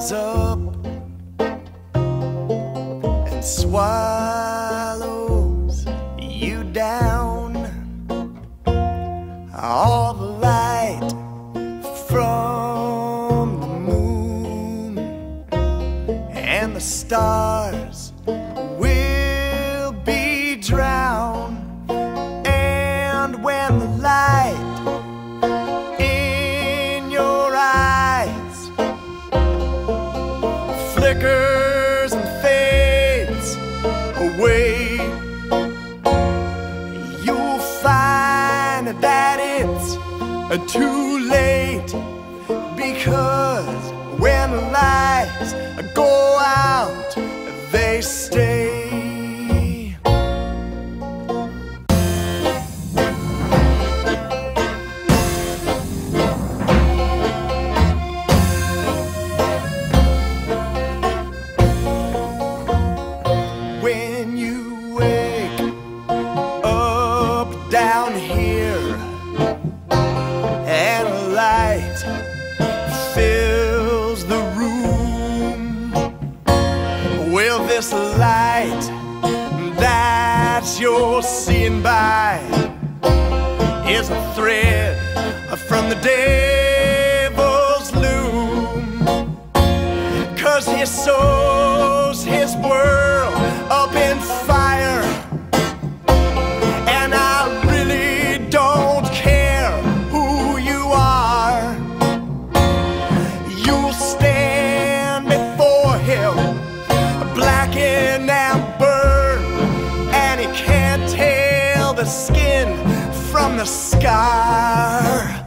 rise up and swallows you down. All the light from the moon and the stars will be drowned. And when the light in your eyes flickers and fades away, you'll find that it's too late, because when the lights go out, they stay. When you wake up down here and a light fills the room, well, this light that you're seeing by is a thread from the devil's loom, 'cause he sows his world up in fire, and I really don't care who you are. You'll stand before him blackened and burned, and he can't tell the skin from the scar.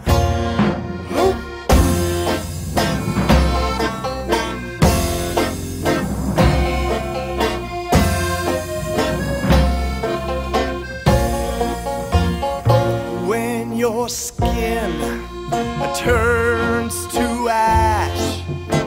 Your skin turns to ash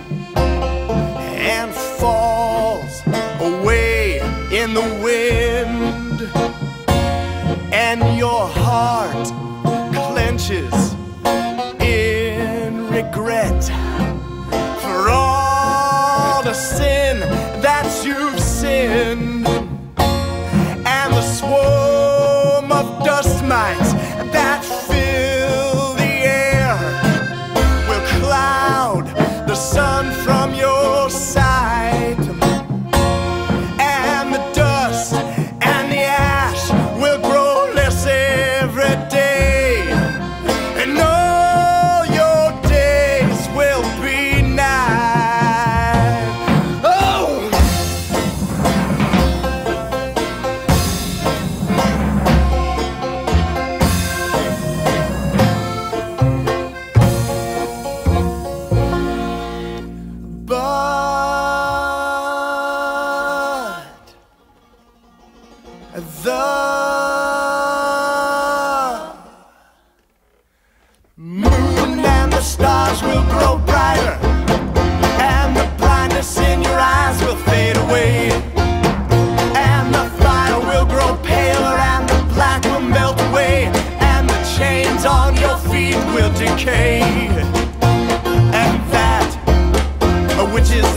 and falls away in the wind, and your heart clenches in regret for all the sin that you've sinned, and the swarm of dust mites that fill the air will cloud the sun from your sight, and the dust and the ash will grow less every day, and all your days will be night. Oh! The moon and the stars will grow brighter, and the blindness in your eyes will fade away, and the fire will grow paler, and the black will melt away, and the chains on your feet will decay, and that which is